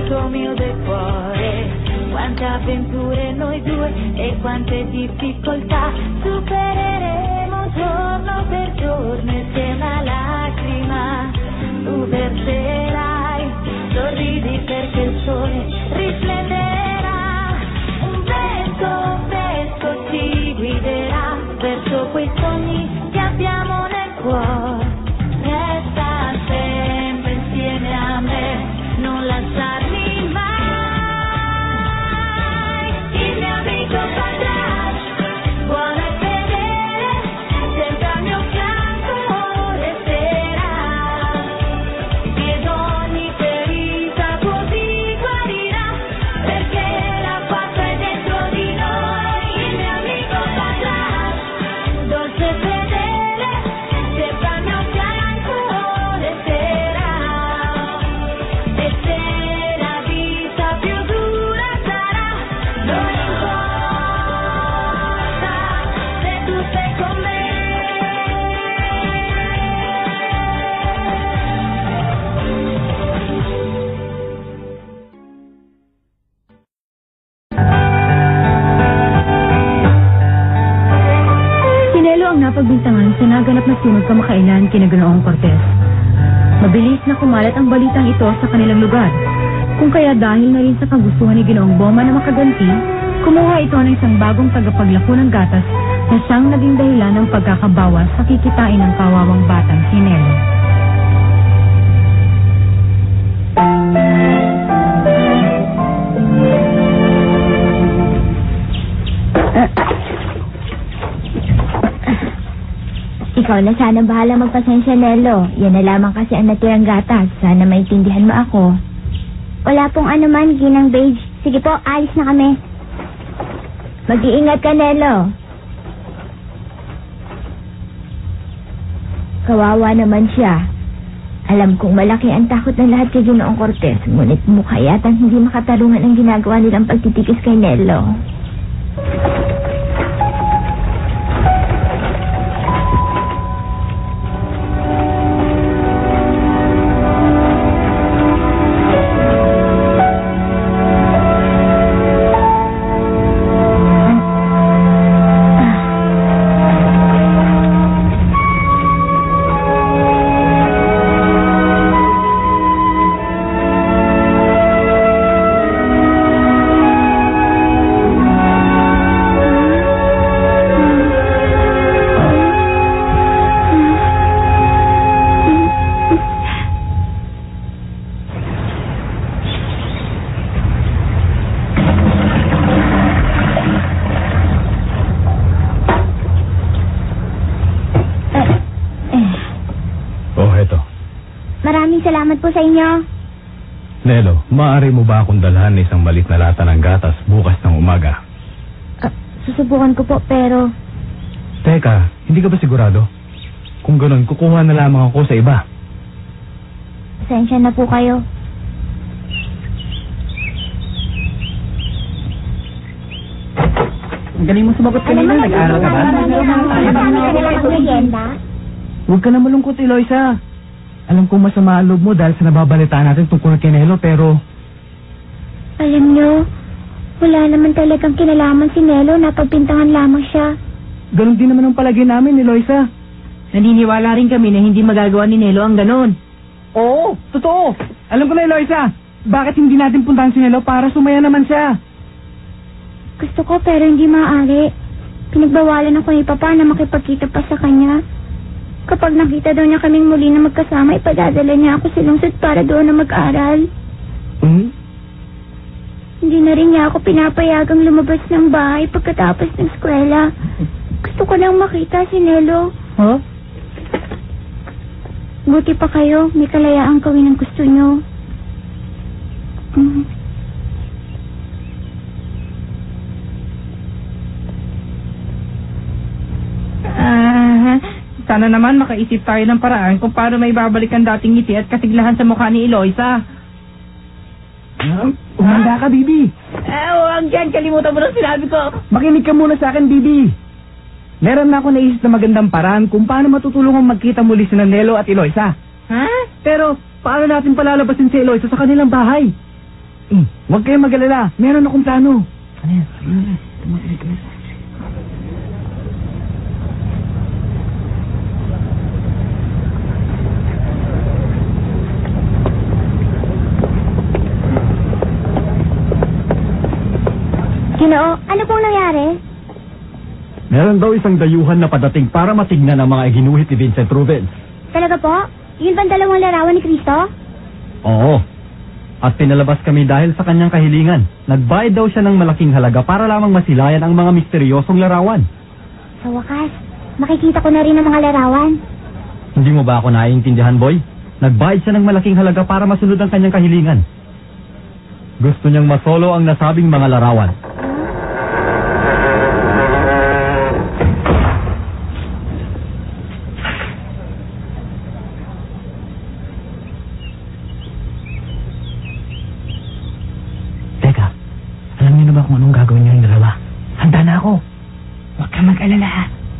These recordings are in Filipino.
bacio mio del cuore. Quante avventure noi due e quante difficoltà supereremo giorno per giorno e se una lacrima tu verserai, sorridi perché il sole risplenderà, un vento fresco ci guiderà verso quei sogni che abbiamo nel cuore. Resta sempre insieme a me, non lasciarmi mai. Il mio amico Pagliaccio, buono e fedele, sempre al mio fianco resterà. Ed ogni ferita così guarirà, perché la pace è dentro di noi. Il mio amico Pagliaccio, dolce e fedele, sempre al mio fianco resterà. E se la vita più dura sarà, non importa se tu sei con me. Si Nelo ang napagbintangan sa naganap na sunog kamakailan kina Ginoong Cortez. Mabilis na kumalat ang balitang ito sa kanilang lugar. Kung kaya dahil na rin sa kagustuhan ni Ginoong Boma na makaganti, kumuha ito ng isang bagong tagapaglako ng gatas na siyang naging dahilan ng pagkakabawas sa kikitain ng kawawang batang si Nelo. Ikaw na sana bahala magpasensya, Nelo. Yan na lamang kasi ang natirang gatas. Sana maintindihan mo ako. Wala pong anuman, Ginang Beige. Sige po, alis na kami. Mag-iingat ka, Nelo. Kawawa naman siya. Alam kong malaki ang takot ng lahat kay Ginoong Cortez, ngunit mukha yatang hindi makatarungan ang ginagawa nilang pagtitikis kay Nelo. Maraming salamat po sa inyo. Nelo, maaari mo ba akong dalhan na isang malit na lata ng gatas bukas ng umaga? Susubukan ko po, pero... Teka, hindi ka ba sigurado? Kung ganun, kukuha na lamang ako sa iba. Pasensya na po kayo. Ang galing mo sumagot kanina, nag-aaral ka ba? Huwag ka na malungkot, Eloisa. Alam kong masama ang loob mo dahil sa nababalitaan natin tungkol kay Nelo, pero... Alam nyo, wala naman talagang kinalaman si Nelo, napagbintangan lamang siya. Ganon din naman ang palagay namin, Eloisa. Naniniwala rin kami na hindi magagawa ni Nelo ang ganon. Oo, totoo. Alam ko na, Eloisa. Bakit hindi natin puntahan si Nelo para sumaya naman siya? Gusto ko pero hindi maaari. Pinagbawalan ako ni Papa na makipagkita pa sa kanya. Kapag nakita daw niya kaming muli na magkasama, ipadadala niya ako sa lungsod para doon na mag-aral. Hindi na rin niya ako pinapayagang lumabas ng bahay pagkatapos ng eskwela. Gusto ko nang makita si Nelo. Huh? Buti pa kayo, may kalayaang gawin ang gusto niyo. Sana naman makaisip tayo ng paraan kung paano may babalik ang dating ngiti at kasiglahan sa mukha ni Eloisa. Umanda ka, Bibi. Huwag dyan. Kalimutan mo na sinabi ko. Makinig ka muna sa akin, Bibi. Meron na ako naisip na magandang paraan kung paano matutulungan magkita muli si Nelo at Eloisa. Ha? Pero, paano natin palalabasin si Eloisa sa kanilang bahay? Huwag kayong mag-alala. Meron akong plano. Ano yan? Ginoo, ano pong nangyari? Meron daw isang dayuhan na padating para matignan ang mga iginuhit ni Vincent Rubens. Talaga po? Yun bang dalawang larawan ni Cristo? Oo. At pinalabas kami dahil sa kanyang kahilingan. Nagbayad daw siya ng malaking halaga para lamang masilayan ang mga misteryosong larawan. Sa wakas, makikita ko na rin ang mga larawan. Hindi mo ba ako naiintindihan, boy? Nagbayad siya ng malaking halaga para masunod ang kanyang kahilingan. Gusto niyang masolo ang nasabing mga larawan. Teka, alam niyo na ba kung anong gagawin niyo yung dalawa? Handa na ako. Huwag ka mag-alala.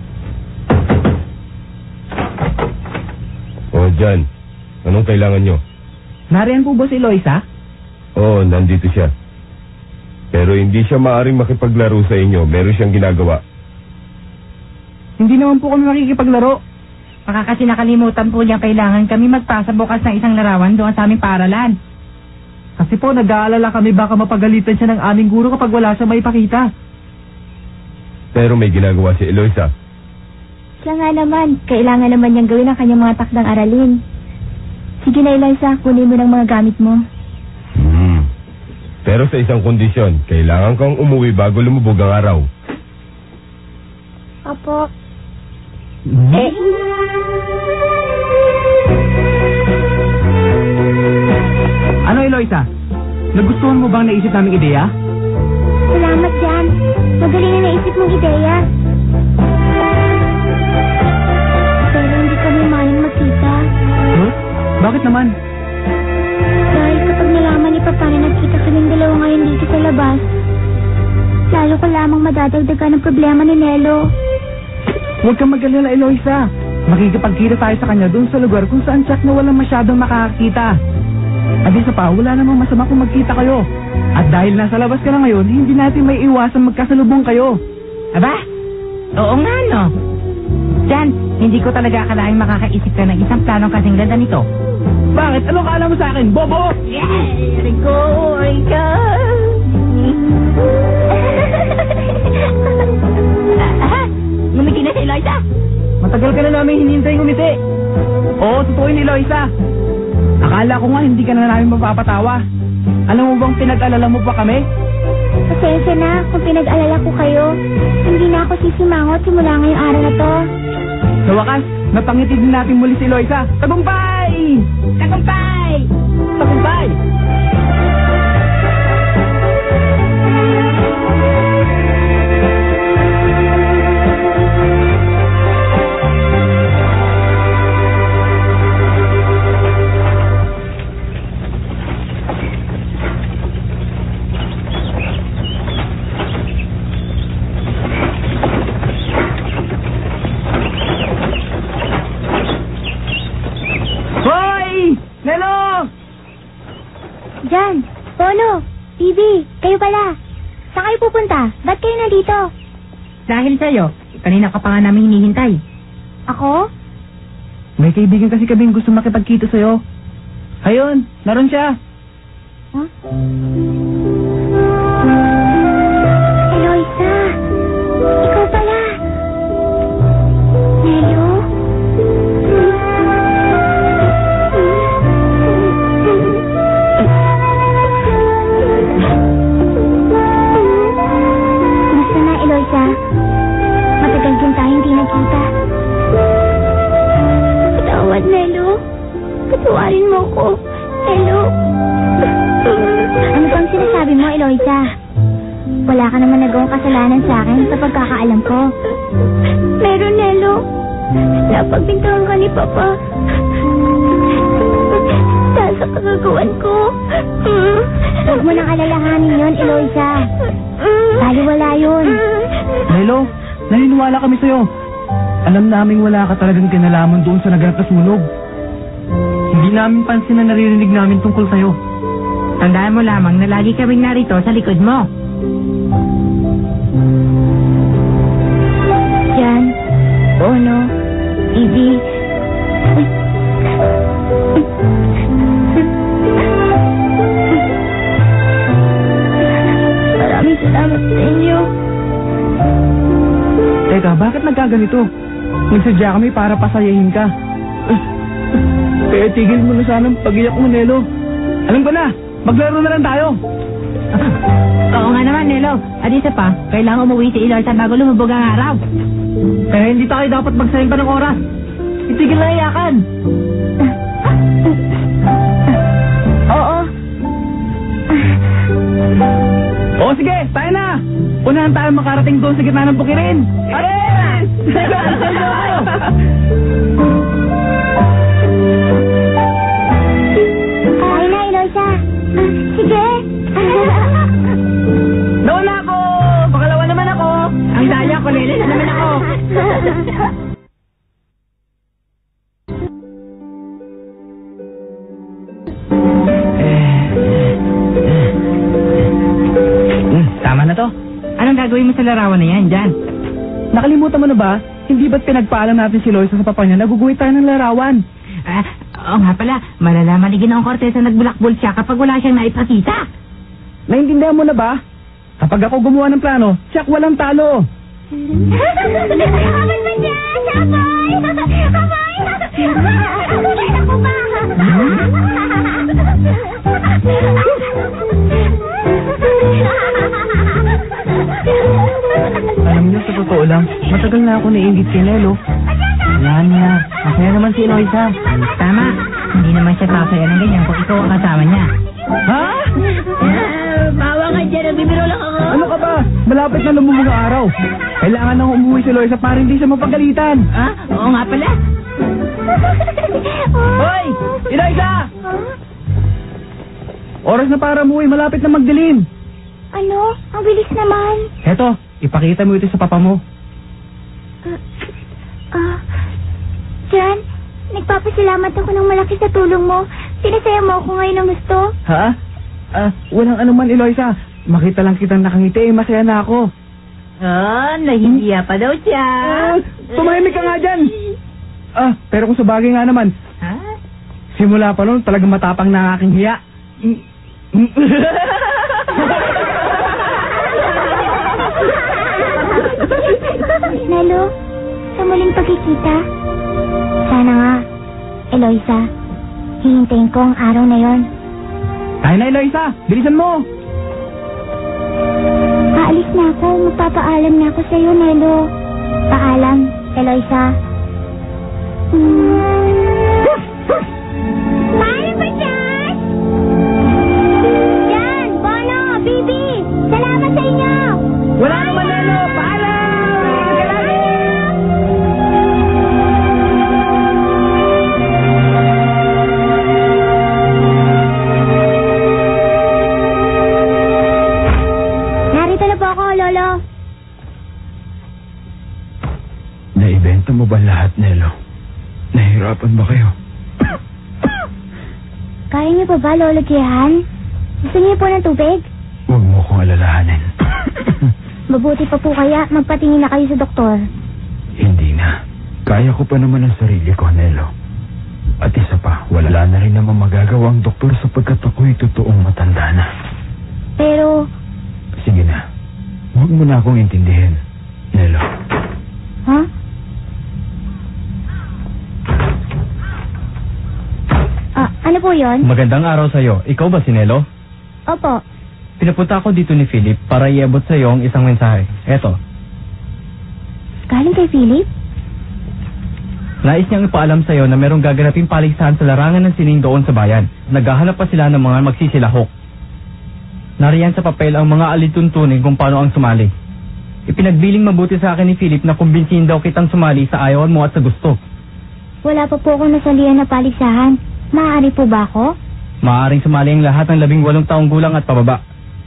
O, Jan. Anong kailangan nyo? Nariyan po ba si Eloisa? Oo, nandito siya. Pero hindi siya maaaring makipaglaro sa inyo. Meron siyang ginagawa. Hindi naman po kami makikipaglaro. Baka kasi nakalimutan po niya kailangan kami magpasa bukas ng isang larawan doon sa aming paaralan. Kasi po nag-aalala kami baka mapagalitan siya ng aming guro kapag wala siya maipakita. Pero may ginagawa si Eloisa. Siya nga naman, kailangan naman niyang gawin ang kanyang mga takdang aralin. Sige na, Eloisa, kunin mo ng mga gamit mo. Pero sa isang kondisyon, kailangan kang umuwi bago lumubog ang araw. Opo. Ano, Eloisa? Nagustuhan mo bang naisip naming ideya? Salamat, Jan. Magaling na naisip mong ideya. Pero hindi kami maaaring magkita. Huh? Bakit naman? Dahil kapag nalaman ni Papa na nagkita kaming dalawa ngayon dito sa labas, lalo ko lamang madadagdagan ang problema ni Nelo. Huwag kang mag-alala, Eloisa. Makikipagkita tayo sa kanya doon sa lugar kung saan siyak na walang masyadong makakakita. At isa pa, wala namang masama kung magkita kayo. At dahil nasa labas ka na ngayon, hindi natin may iwasan magkasalubong kayo. Aba? Oo nga, no? Jan, hindi ko talaga akalaing makakaisip ka ng isang planong kasing ganda nito. Bakit? Ano kala mo sa akin, Bobo? Ngumiti na si Eloisa. Matagal ka na namin hinihintay ngumiti. Oo, totoo yun, Eloisa. Akala ko nga hindi ka na namin mapapatawa. Alam mo bang pinag-alala mo pa kami? Pasensya na kung pinag-alala ko kayo. Hindi na ako sisimangot simula ngayong araw na to. Sa wakas, napangiti din natin muli si Eloisa. Tagumpay! Tagumpay! Tagumpay! Jan, Polo, Bibi, kayo pala. Saan kayo pupunta? Ba't kayo nandito? Dahil sa'yo, kanina ka pa nga namin hinihintay. Ako? May kaibigan kasi kaming gusto makipagkita sa'yo. Ayun, naroon siya. Huh? Eloisa, ikaw pala. Nelo? Kumusta na, Eloisa? Matagal din tayo hindi nagkita. Patawad, Nelo. Patawarin mo ko, Nelo. Ano bang sinasabi mo, Eloisa? Wala ka naman nagawang kasalanan sa akin sa pagkakaalam ko. Meron, Nelo. Napagbintangan ka ni Papa. Dahil sa kagagawan ko. Huwag mo nang alalahanin yun, Eloisa. Baliwala yun. Nelo, naniniwala kami sa'yo. Alam naming wala ka talagang kinalaman doon sa naganap na sunog. Hindi namin pansin na naririnig namin tungkol sa'yo. Tandaan mo lamang na lagi kaming narito sa likod mo. Jan, Bono, Ibi. Maraming salamat sa inyo. Teka, bakit nagkaganito? Nagsadya kami para pasayahin ka. Kaya tigil mo na sana ang pag-iyak mo, Nelo. Alam ko na, maglaro na lang tayo. Oo nga naman, Nelo. At isa pa, kailangan umuwi si Ilarsa bago lumubog ang araw. Pero hindi tayo dapat magsayang pa ng oras. Itigil na iyakan. Oo. Oo, sige, tayo na. Unahan tayo makarating doon sa gitna ng bukirin. Ares! Ay na, Eloisa. Sige. Nauna ako! Pakalawa naman ako! Ang daya ko, Lele, na naman ako! Tama na to. Anong gagawin mo sa larawan na yan, Jan? Nakalimutan mo na ba? Hindi ba't pinagpaalam natin si Loisa sa papa niya? Naguguhit tayo ng larawan. Oo nga pala. Malalaman ni Ginoong Cortez na nagbulakbol siya kapag wala siyang naipakita. Naintindihan mo na ba? Kapag ako gumawa ng plano, siyak walang talo. Aman ba niya? Sabay! Sabay! Ako ba? Alam niyo, sa totoo lang, matagal na ako naiingit si Nelo. Wala na. Masaya naman si Eloisa. Tama. Hindi naman siya pasaya ng ganyan kung ikaw ang kasama niya. Ha? Bawa ka dyan. Nagbibiro lang ako. Ano ka ba? Malapit na lumubog ang araw. Kailangan nang umuwi si Eloisa para hindi siya mapagalitan. Ah? Oo nga pala. Hoy! Eloisa! Oras na para umuwi. Malapit na magdilim. Ano? Ang bilis naman. Heto, ipakita mo ito sa papa mo. Jan, nagpapasalamat ako ng malaki sa tulong mo. Sinasaya mo ako ngayon ng gusto. Ha? Walang anuman, Eloisa. Makita lang kitang nakangiti, masaya na ako. Nahihiya pa daw siya. Tumahimik ka nga dyan. Pero kung sa bagay nga naman, simula pa noon, talagang matapang na ang aking hiya. Nelo, sa muling pagkikita, sana nga, Eloisa, hihintayin ko ang araw na yon. Tayo na, Eloisa. Bilisan mo. Aalis na ako. Magpapaalam na ako sa'yo, Nelo. Paalam, Eloisa. Paano ba dyan? Jan, Bono, Bibi, salamat sa inyo. Wala naman, Nelo. Paalam! Narito na po ako, Lolo. Naibenta mo ba lahat, Nelo? Nahihirapan ba kayo? Kaya niyo pa ba, Lolo Jehan? Gusto niyo po ng tubig? Huwag mo kong alalahanin. Mabuti pa po kaya magpatingin na kayo sa doktor. Hindi na. Kaya ko pa naman ang sarili ko, Nelo. At isa pa, wala na rin naman magagawa ang doktor sapagkat ako'y totoong matanda na. Pero, Sige na. Huwag mo na akong intindihin, Nelo. ha? Ano po yon? Magandang araw sa'yo. Ikaw ba si Nelo? Opo. Pinapunta ako dito ni Philip para iabot sa'yo ang isang mensahe. Eto. Galing kay Philip? Nais niyang ipaalam sa'yo na merong gaganaping paligsahan sa larangan ng sining doon sa bayan. Naghahanap pa sila ng mga magsisilahok. Nariyan sa papel ang mga alituntunin kung paano ang sumali. Ipinagbiling mabuti sa akin ni Philip na kumbinsihin daw kitang sumali sa ayawan mo at sa gusto. Wala pa po akong nasalihan na paligsahan. Maaari po ba ako? Maaaring sumali ang lahat ng 18 taong gulang at pababa.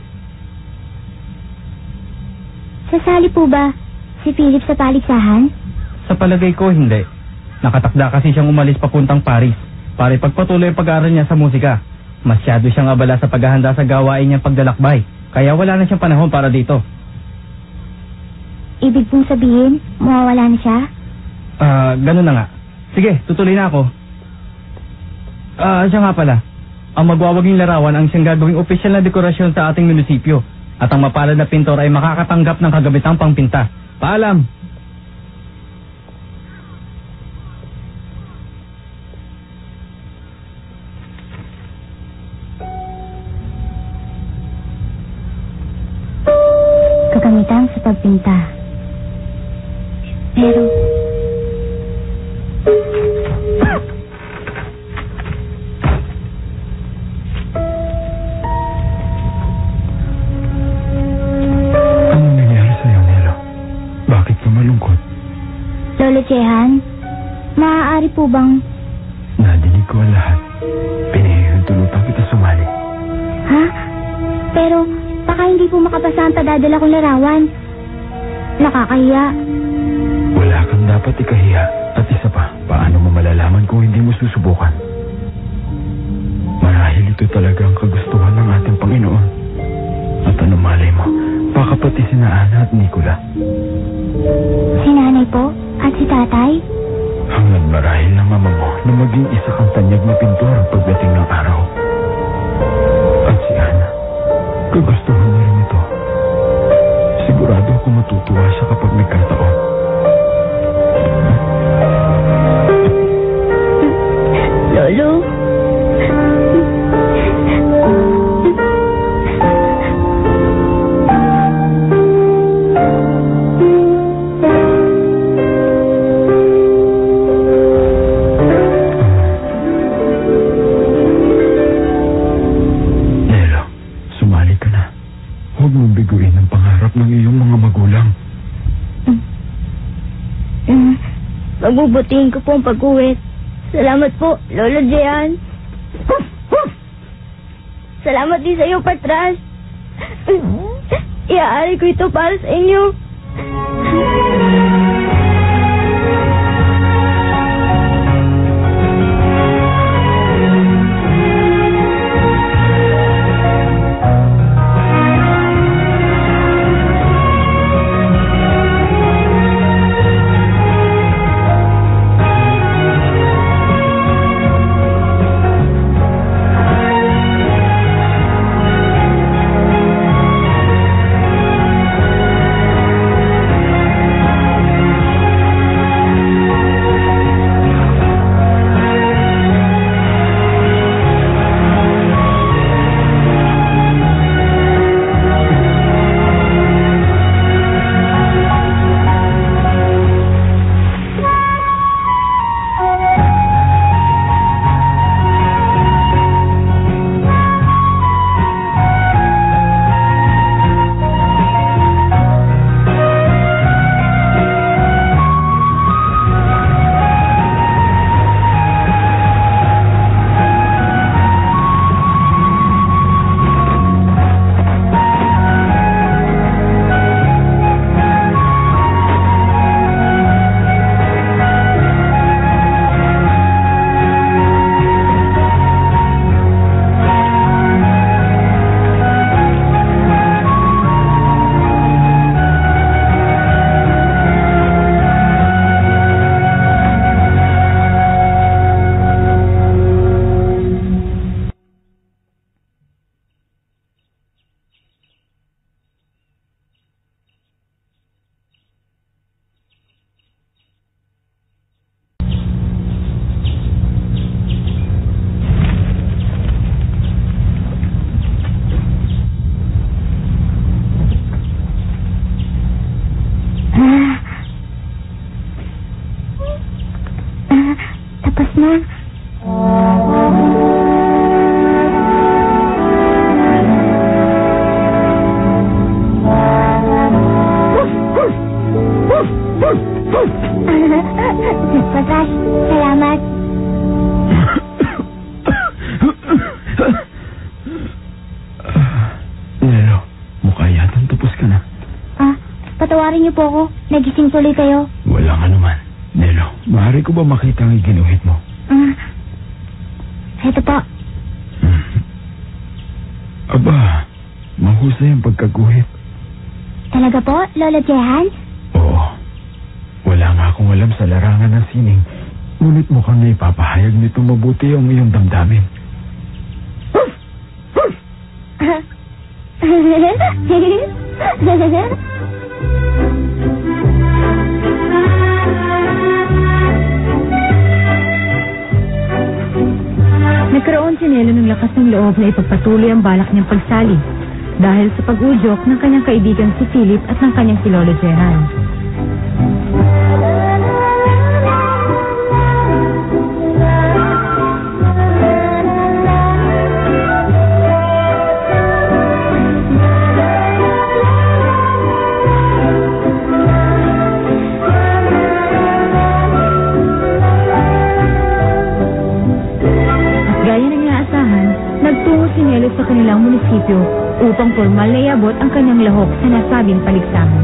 Sasali po ba si Philip sa paligsahan? Sa palagay ko, hindi. Nakatakda kasi siyang umalis papuntang Paris para ipagpatuloy ang pag-aaral niya sa musika. Masyado siyang abala sa paghahanda sa gawain niyang paglalakbay, kaya wala na siyang panahon para dito. Ibig pong sabihin, mawawala na siya? Ganun na nga. Sige, tutuloy na ako. Siya nga pala. Ang magwawaging larawan ang siyang gagawing opisyal na dekorasyon sa ating munisipyo. At ang mapalad na pintor ay makakatanggap ng kagamitang pangpinta. Paalam! Kagamitan sa pagpinta. Pero... Anong nangyari sa'yo, Nelo? Bakit ka malungkot? Lolo Jehan, maaari po bang... Nadinig ko ang lahat. Pinahihintulutan kita sumali. Ha? Pero baka hindi po makapasa ang padadala kong larawan. Nakakahiya. Wala kang dapat ikahiya. At isa pa, paano mo malalaman kung hindi mo susubukan? Marahil ito talaga ang kagustuhan ng ating Panginoon. At ano malay mo, baka pati sina Ana at Nicola. Si nanay po at si tatay. Hangad marahil ng mama mo na maging isa kang tanyag na pintor pagdating ng araw. At si Ana, kagustuhan niya rin ito. Sigurado ako matutuwa siya kapag nagkataon. Lolo? Nelo, sumali ka na. Huwag mong biguin ang pangarap ng iyong mga magulang. Magbubutihin ko po ang pag-uwit. Salamat po, Lolo Jehan. Salamat din sa iyo, Patras. Iaari ko ito para sa inyo. Tapos na. Patras, salamat. Nelo, mukha yatang tapos ka na. Patawarin niyo po ako. Nagising tuloy kayo. Walang anuman. Nelo, maaari ko ba makita ang iginuhit mo? Ito po. Aba, mahusay ang pagkaguhit. Talaga po, Lolo Jehan? Oo. Wala nga akong alam sa larangan ng sining. Ngunit mukhang naipapahayag nito mabuti ang iyong damdamin. Nagkaroon si Nelo ng lakas ng loob na ipagpatuloy ang balak niyang pagsali dahil sa pag-udyok ng kanyang kaibigan si Philip at ng kanyang si Lolo Jehan. Nagtungo si Nelo sa kanilang munisipyo upang formal na iabot ang kanyang lahok sa nasabing paligsahan.